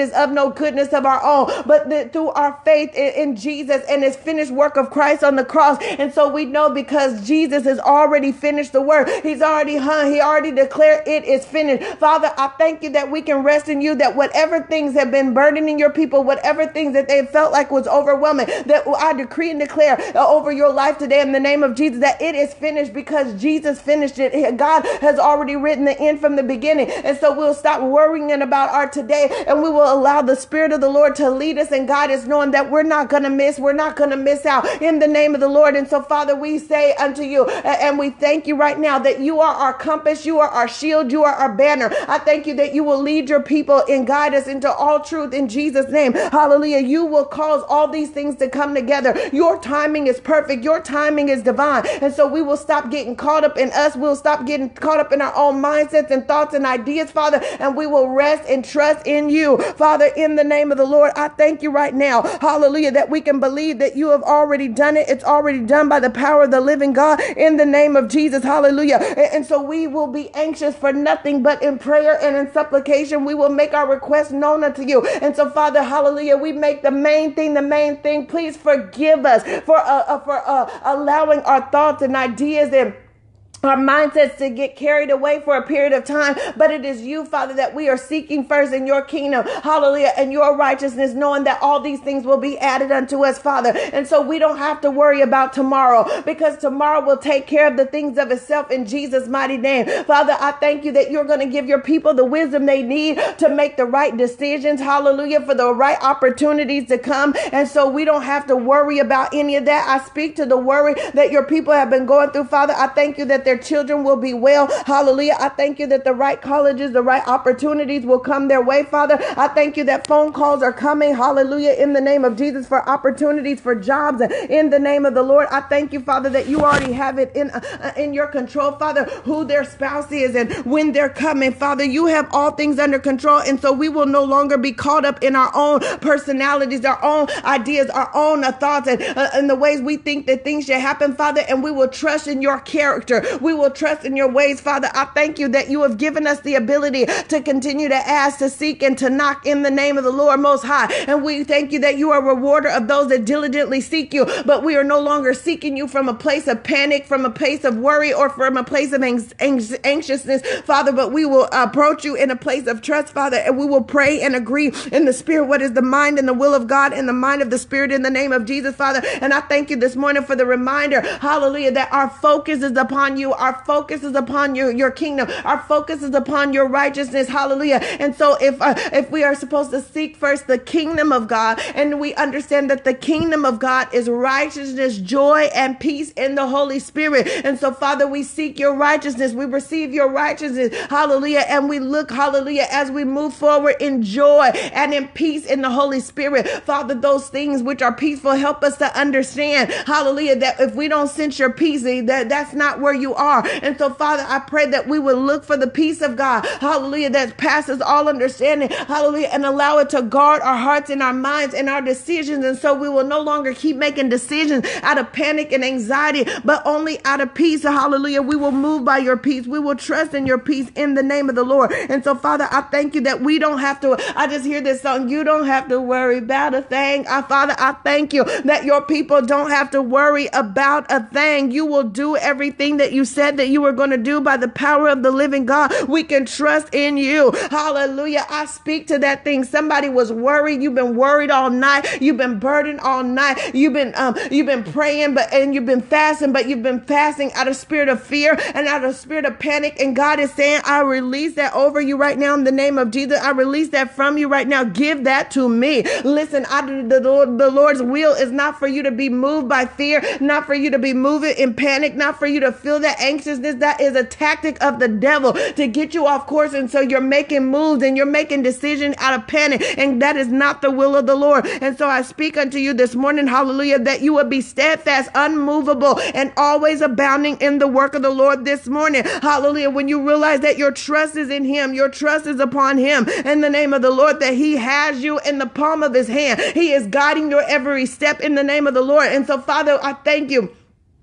is of no goodness of our own, but that through our faith in, in Jesus and his finished work of Christ on the cross. And so we know because Jesus has already finished the work. He's already hung. He already declared it is finished. Father, I thank you that we can rest in you, that whatever things have been burdening your people, whatever things that they felt like was overwhelming, that I decree and declare over your life today in the name of Jesus, that it is finished because Jesus finished it. God has already written the end from the beginning. And so we'll stop worrying about our today, and we will allow the Spirit of the Lord to lead us and guide us, knowing that we're not going to miss. We're not going to miss out in the name of the Lord. And so, Father, we say unto you, and we thank you right now that you are our compass, you are our shield, you are our banner. I thank you that you will lead your people and guide us into all truth in Jesus' name. Hallelujah. You will cause all these things to come together. Your timing is perfect. Your timing is divine. And so we will stop getting caught up in us. We'll stop getting caught up in our own mindsets and thoughts and ideas, Father, and we will rest and trust in you. Father, in the name of the Lord, I thank you right now, hallelujah, that we can believe that you have already done it. It's already done by the power of the living God in the name of Jesus. Hallelujah. And, and so we will be anxious for nothing, but in prayer and in supplication, we will make our requests known unto you. And so, Father, hallelujah, we make the main thing the main thing. Please forgive us for, uh, uh, for uh, allowing our thoughts and ideas and our mindsets to get carried away for a period of time. But it is you, Father, that we are seeking first in your kingdom, hallelujah, and your righteousness, knowing that all these things will be added unto us, Father. And so we don't have to worry about tomorrow, because tomorrow will take care of the things of itself in Jesus' mighty name. Father, I thank you that you're going to give your people the wisdom they need to make the right decisions, hallelujah, for the right opportunities to come. And so we don't have to worry about any of that. I speak to the worry that your people have been going through, Father. I thank you that they're children will be well. Hallelujah. I thank you that the right colleges, the right opportunities will come their way, Father. I thank you that phone calls are coming. Hallelujah. In the name of Jesus, for opportunities for jobs. In the name of the Lord, I thank you, Father, that you already have it in, uh, in your control, Father, who their spouse is and when they're coming. Father, you have all things under control. And so we will no longer be caught up in our own personalities, our own ideas, our own uh, thoughts, and, uh, and the ways we think that things should happen, Father. And we will trust in your character. We will trust in your ways, Father. I thank you that you have given us the ability to continue to ask, to seek, and to knock in the name of the Lord Most High. And we thank you that you are a rewarder of those that diligently seek you. But we are no longer seeking you from a place of panic, from a place of worry, or from a place of anx- anx- anxiousness, Father. But we will approach you in a place of trust, Father, and we will pray and agree in the Spirit what is the mind and the will of God and the mind of the Spirit in the name of Jesus, Father. And I thank you this morning for the reminder, hallelujah, that our focus is upon you. Our focus is upon your, your kingdom. Our focus is upon your righteousness. Hallelujah. And so if uh, if we are supposed to seek first the kingdom of God, and we understand that the kingdom of God is righteousness, joy, and peace in the Holy Spirit. And so, Father, we seek your righteousness. We receive your righteousness. Hallelujah. And we look, hallelujah, as we move forward in joy and in peace in the Holy Spirit. Father, those things which are peaceful, help us to understand, hallelujah, that if we don't sense your peace, that that's not where you are. And so, Father, I pray that we will look for the peace of God, hallelujah, that passes all understanding, hallelujah, and allow it to guard our hearts and our minds and our decisions. And so we will no longer keep making decisions out of panic and anxiety, but only out of peace. Hallelujah. We will move by your peace. We will trust in your peace in the name of the Lord. And so, Father, I thank you that we don't have to, I just hear this song, you don't have to worry about a thing. I, Father, I thank you that your people don't have to worry about a thing. You will do everything that you said that you were going to do by the power of the living God. We can trust in you. Hallelujah. I speak to that thing. Somebody was worried. You've been worried all night. You've been burdened all night. You've been, um, you've been praying, but, and you've been fasting, but you've been fasting out of spirit of fear and out of spirit of panic. And God is saying, I release that over you right now in the name of Jesus. I release that from you right now. Give that to me. Listen, I, the, Lord, the Lord's will is not for you to be moved by fear, not for you to be moving in panic, not for you to feel that anxiousness. That is a tactic of the devil to get you off course. And so you're making moves and you're making decisions out of panic. And that is not the will of the Lord. And so I speak unto you this morning, hallelujah, that you will be steadfast, unmovable, and always abounding in the work of the Lord this morning. Hallelujah. When you realize that your trust is in him, your trust is upon him in the name of the Lord, that he has you in the palm of his hand. He is guiding your every step in the name of the Lord. And so, Father, I thank you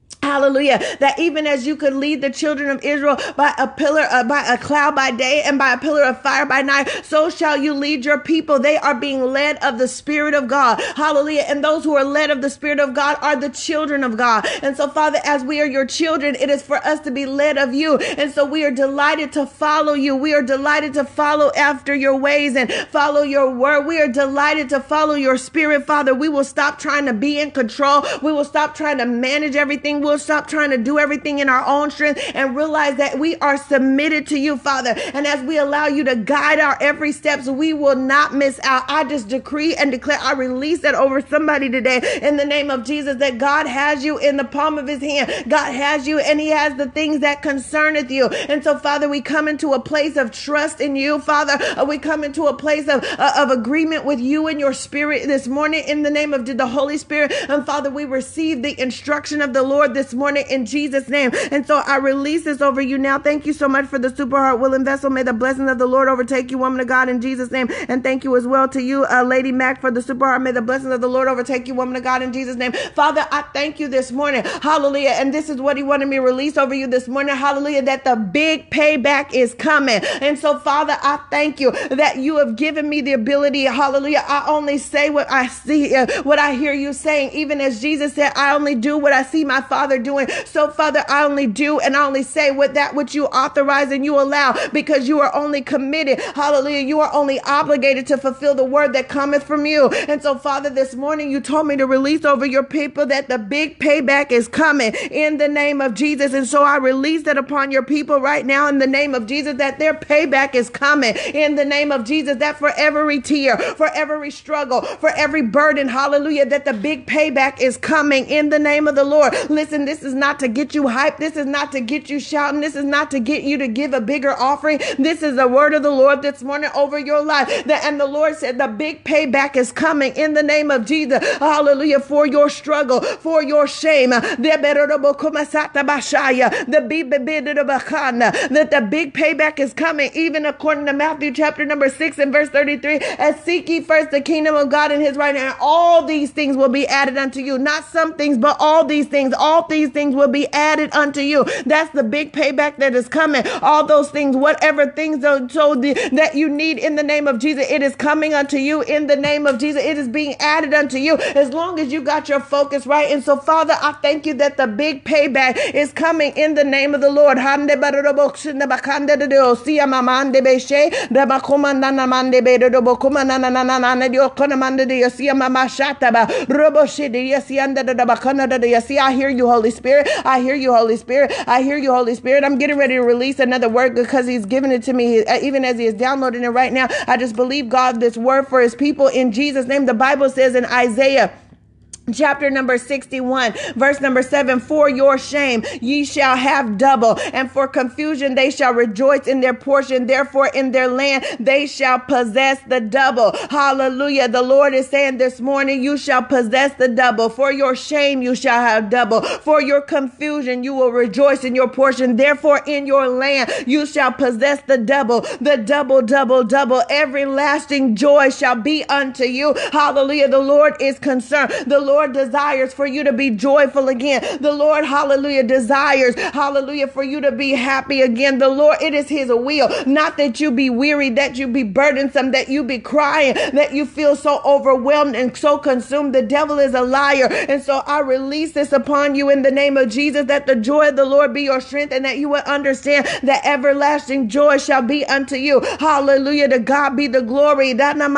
Hallelujah. That even as you could lead the children of Israel by a pillar, uh, by a cloud by day and by a pillar of fire by night, so shall you lead your people. They are being led of the Spirit of God. Hallelujah. And those who are led of the Spirit of God are the children of God. And so, Father, as we are your children, it is for us to be led of you. And so we are delighted to follow you. We are delighted to follow after your ways and follow your word. We are delighted to follow your Spirit, Father. We will stop trying to be in control. We will stop trying to manage everything. We'll stop trying to do everything in our own strength and realize that we are submitted to you, Father. And as we allow you to guide our every steps, we will not miss out. I just decree and declare, I release that over somebody today in the name of Jesus, that God has you in the palm of his hand. God has you and he has the things that concerneth you. And so, Father, we come into a place of trust in you, Father. Uh, we come into a place of, uh, of agreement with you and your Spirit this morning in the name of the Holy Spirit. And Father, we receive the instruction of the Lord this morning in Jesus' name. And so I release this over you now. Thank you so much for the super heart willing vessel. May the blessings of the Lord overtake you, woman of God, in Jesus' name. And thank you as well to you, uh, Lady Mac, for the super heart. May the blessings of the Lord overtake you, woman of God, in Jesus' name. Father, I thank you this morning. Hallelujah. And this is what he wanted me to release over you this morning. Hallelujah. That the big payback is coming. And so, Father, I thank you that you have given me the ability. Hallelujah. I only say what I see, uh, what I hear you saying. Even as Jesus said, I only do what I see my Father doing. So, Father, I only do and I only say what that which you authorize and you allow, because you are only committed. Hallelujah. You are only obligated to fulfill the word that cometh from you. And so, Father, this morning you told me to release over your people that the big payback is coming in the name of Jesus. And so I release that upon your people right now in the name of Jesus, that their payback is coming in the name of Jesus, that for every tear, for every struggle, for every burden, hallelujah, that the big payback is coming in the name of the Lord. Listen, this is not to get you hyped. This is not to get you shouting. This is not to get you to give a bigger offering. This is the word of the Lord this morning over your life. And the Lord said the big payback is coming in the name of Jesus. Hallelujah. For your struggle, for your shame. That the big payback is coming, even according to Matthew chapter number six and verse thirty-three. And seek ye first the kingdom of God and his right hand. All these things will be added unto you. Not some things, but all these things. All these things will be added unto you. That's the big payback that is coming. All those things, whatever things so the, that you need in the name of Jesus, it is coming unto you in the name of Jesus. It is being added unto you as long as you got your focus right. And so, Father, I thank you that the big payback is coming in the name of the Lord. I hear you, Holy Spirit. I hear you, Holy Spirit. I hear you, Holy Spirit. I'm getting ready to release another word because he's giving it to me, even as he is downloading it right now. I just believe God this word for his people in Jesus' name. The Bible says in Isaiah chapter number sixty-one, verse number seven, for your shame ye shall have double, and for confusion they shall rejoice in their portion. Therefore in their land they shall possess the double. Hallelujah. The Lord is saying this morning, you shall possess the double. For your shame you shall have double. For your confusion you will rejoice in your portion. Therefore in your land you shall possess the double. The double, double, double. Everlasting joy shall be unto you. Hallelujah. The Lord is concerned. The Lord desires for you to be joyful again. The Lord, hallelujah, desires, hallelujah, for you to be happy again. The Lord, it is his will, not that you be weary, that you be burdensome, that you be crying, that you feel so overwhelmed and so consumed. The devil is a liar. And so I release this upon you in the name of Jesus, that the joy of the Lord be your strength, and that you will understand that everlasting joy shall be unto you. Hallelujah. To God be the glory.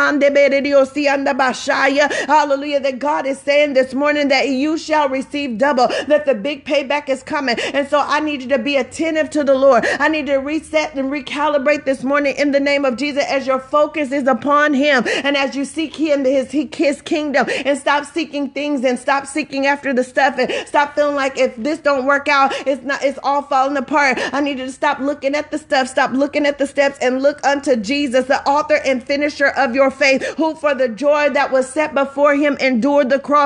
Hallelujah. That God is saying this morning that you shall receive double, that the big payback is coming. And so I need you to be attentive to the Lord. I need to reset and recalibrate this morning in the name of Jesus, as your focus is upon him, and as you seek him, his, his kingdom, and stop seeking things and stop seeking after the stuff, and stop feeling like if this don't work out, it's not, it's all falling apart. I need you to stop looking at the stuff, stop looking at the steps, and look unto Jesus, the author and finisher of your faith, who for the joy that was set before him endured the cross,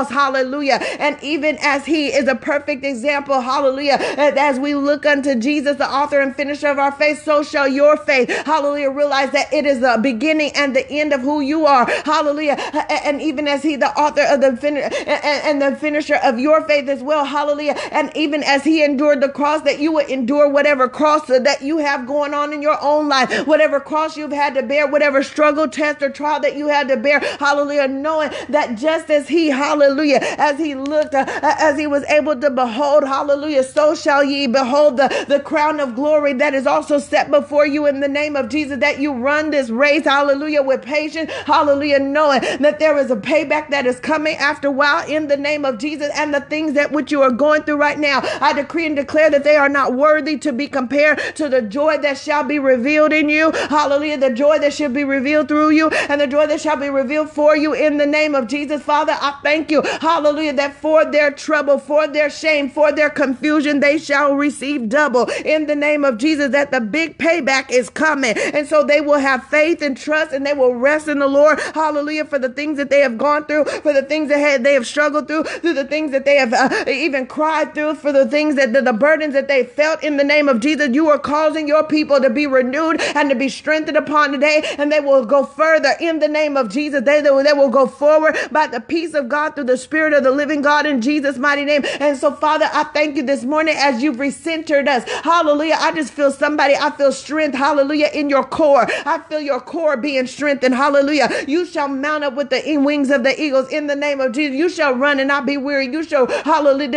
cross, hallelujah. And even as he is a perfect example, hallelujah, as we look unto Jesus, the author and finisher of our faith, so shall your faith, hallelujah, realize that it is the beginning and the end of who you are, hallelujah. And even as he, the author of the fin- and the finisher of your faith as well, hallelujah. And even as he endured the cross, that you would endure whatever cross that you have going on in your own life, whatever cross you've had to bear, whatever struggle, test, or trial that you had to bear, hallelujah, knowing that just as he, hallelujah, as he looked, uh, as he was able to behold, hallelujah, so shall ye behold the, the crown of glory that is also set before you in the name of Jesus, that you run this race, hallelujah, with patience, hallelujah, knowing that there is a payback that is coming after a while in the name of Jesus. And the things that which you are going through right now, I decree and declare that they are not worthy to be compared to the joy that shall be revealed in you, hallelujah, the joy that shall be revealed through you, and the joy that shall be revealed for you in the name of Jesus. Father, I thank you, hallelujah, that for their trouble, for their shame, for their confusion, they shall receive double in the name of Jesus, that the big payback is coming. And so they will have faith and trust, and they will rest in the Lord, hallelujah, for the things that they have gone through, for the things that have, they have struggled through, through the things that they have uh, even cried through, for the things that the, the burdens that they felt in the name of Jesus. You are causing your people to be renewed and to be strengthened upon today, and they will go further in the name of Jesus. They, they, will, they will go forward by the peace of God through the Spirit of the living God in Jesus' mighty name. And so, Father, I thank you this morning as you've recentered us. Hallelujah. I just feel somebody, I feel strength, hallelujah, in your core. I feel your core being strengthened. Hallelujah. You shall mount up with the wings of the eagles in the name of Jesus. You shall run and not be weary. You shall, hallelujah,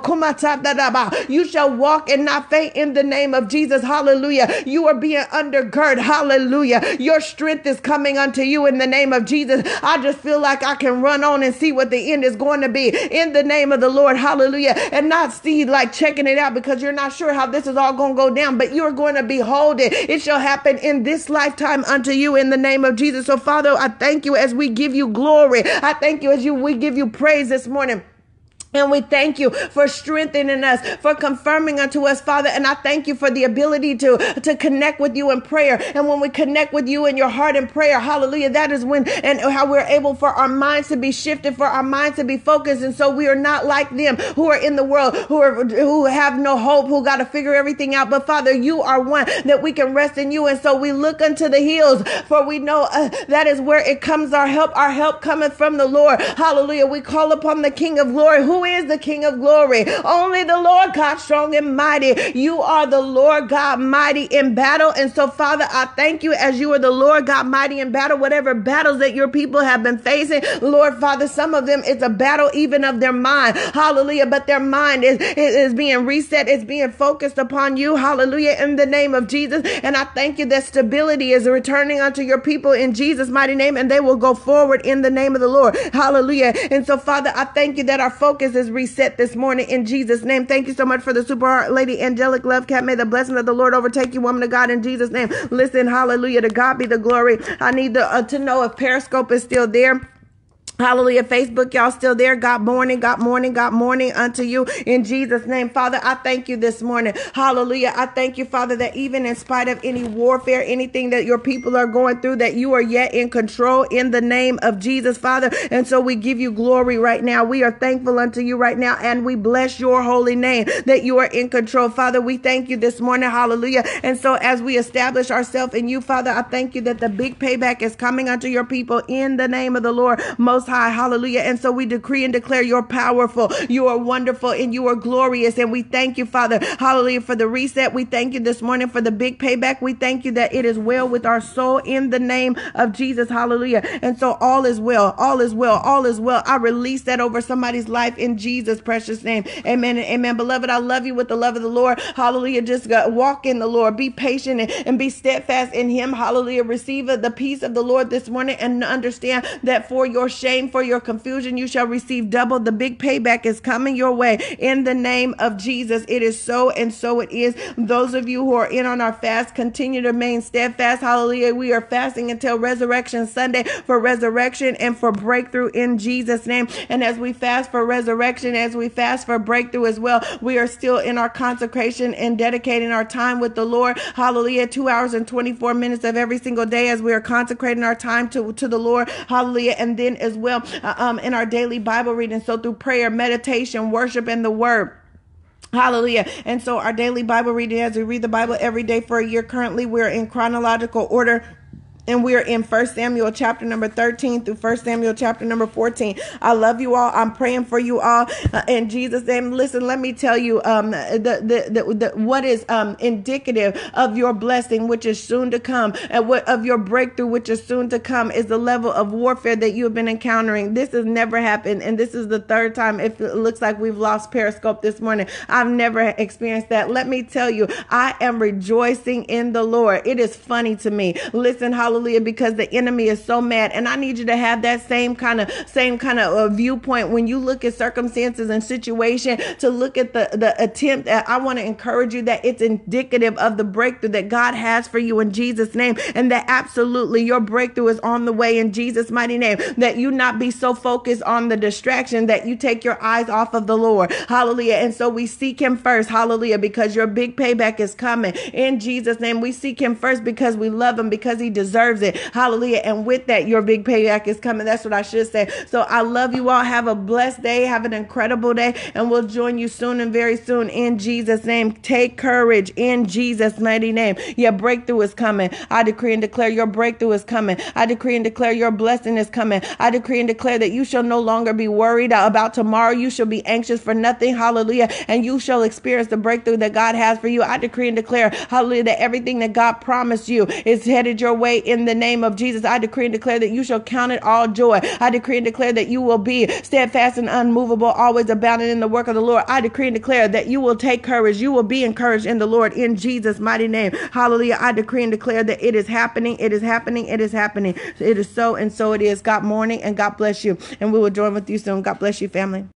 you shall walk and not faint in the name of Jesus. Hallelujah. You are being undergirded. Hallelujah. Your strength is coming unto you in the name of Jesus. I just feel like I can run on and see what the end is going to be in the name of the Lord. Hallelujah. And not see like checking it out because you're not sure how this is all going to go down, but you're going to behold it. It shall happen in this lifetime unto you in the name of Jesus. So Father, I thank you as we give you glory. I thank you as you we give you praise this morning. And we thank you for strengthening us, for confirming unto us, Father. And I thank you for the ability to, to connect with you in prayer. And when we connect with you in your heart in prayer, hallelujah, that is when and how we're able for our minds to be shifted, for our minds to be focused. And so we are not like them who are in the world, who are who have no hope, who got to figure everything out. But Father, you are one that we can rest in you. And so we look unto the hills, for we know uh, that is where it comes our help. Our help cometh from the Lord. Hallelujah. We call upon the King of glory. Who is the King of glory? Only the Lord God strong and mighty. You are the Lord God mighty in battle. And so, Father, I thank you as you are the Lord God mighty in battle, whatever battles that your people have been facing. Lord, Father, some of them it's a battle even of their mind. Hallelujah. But their mind is, is being reset. It's being focused upon you. Hallelujah. In the name of Jesus. And I thank you that stability is returning unto your people in Jesus' mighty name, and they will go forward in the name of the Lord. Hallelujah. And so, Father, I thank you that our focus is reset this morning in Jesus' name. Thank you so much for the super heart, Lady Angelic Love Cat. May the blessing of the Lord overtake you, woman of God, in Jesus' name. Listen, hallelujah. To God be the glory. I need the, uh, to know if Periscope is still there. Hallelujah. Facebook, y'all still there? God morning, God morning, God morning unto you in Jesus' name. Father, I thank you this morning. Hallelujah. I thank you, Father, that even in spite of any warfare, anything that your people are going through, that you are yet in control in the name of Jesus, Father. And so we give you glory right now. We are thankful unto you right now, and we bless your holy name that you are in control. Father, we thank you this morning. Hallelujah. And so as we establish ourselves in you, Father, I thank you that the big payback is coming unto your people in the name of the Lord Most High. Hallelujah. And so we decree and declare you're powerful, you are wonderful, and you are glorious. And we thank you, Father, hallelujah, for the reset. We thank you this morning for the big payback. We thank you that it is well with our soul in the name of Jesus. Hallelujah. And so all is well, all is well, all is well. I release that over somebody's life in Jesus' precious name. Amen and amen. Beloved, I love you with the love of the Lord. Hallelujah. Just walk in the Lord. Be patient and, and be steadfast in him. Hallelujah. Receive the peace of the Lord this morning, and understand that for your shame, for your confusion, you shall receive double. The big payback is coming your way in the name of Jesus. It is so, and so it is. Those of you who are in on our fast, continue to remain steadfast. Hallelujah. We are fasting until Resurrection Sunday for resurrection and for breakthrough in Jesus' name. And as we fast for resurrection, as we fast for breakthrough as well, we are still in our consecration and dedicating our time with the Lord. Hallelujah. Two hours and twenty-four minutes of every single day as we are consecrating our time to, to the Lord. Hallelujah. And then as well, well uh, um, in our daily Bible reading. So through prayer, meditation, worship, and the word. Hallelujah. And so our daily Bible reading, as we read the Bible every day for a year, currently we're in chronological order. And we're in First Samuel chapter number thirteen through First Samuel chapter number fourteen. I love you all. I'm praying for you all uh, in Jesus' name. Listen, let me tell you um, the, the, the, the, what is um, indicative of your blessing, which is soon to come, and what of your breakthrough, which is soon to come, is the level of warfare that you have been encountering. This has never happened. And this is the third time. If it looks like we've lost Periscope this morning, I've never experienced that. Let me tell you, I am rejoicing in the Lord. It is funny to me. Listen, hallelujah. Hallelujah, because the enemy is so mad. And I need you to have that same kind of same kind of uh, viewpoint when you look at circumstances and situation, to look at the, the attempt. At, I want to encourage you that it's indicative of the breakthrough that God has for you in Jesus' name. And that absolutely your breakthrough is on the way in Jesus' mighty name. That you not be so focused on the distraction that you take your eyes off of the Lord. Hallelujah. And so we seek him first. Hallelujah. Because your big payback is coming in Jesus' name. We seek him first because we love him, because he deserves it. Hallelujah. And with that, your big payback is coming. That's what I should say. So I love you all. Have a blessed day. Have an incredible day. And we'll join you soon and very soon in Jesus' name. Take courage in Jesus' mighty name. Your breakthrough is coming. I decree and declare your breakthrough is coming. I decree and declare your blessing is coming. I decree and declare that you shall no longer be worried about tomorrow. You shall be anxious for nothing. Hallelujah. And you shall experience the breakthrough that God has for you. I decree and declare, hallelujah, that everything that God promised you is headed your way in the name of Jesus. I decree and declare that you shall count it all joy. I decree and declare that you will be steadfast and unmovable, always abounding in the work of the Lord. I decree and declare that you will take courage. You will be encouraged in the Lord in Jesus' mighty name. Hallelujah. I decree and declare that it is happening. It is happening. It is happening. It is so, and so it is. God morning, and God bless you. And we will join with you soon. God bless you, family.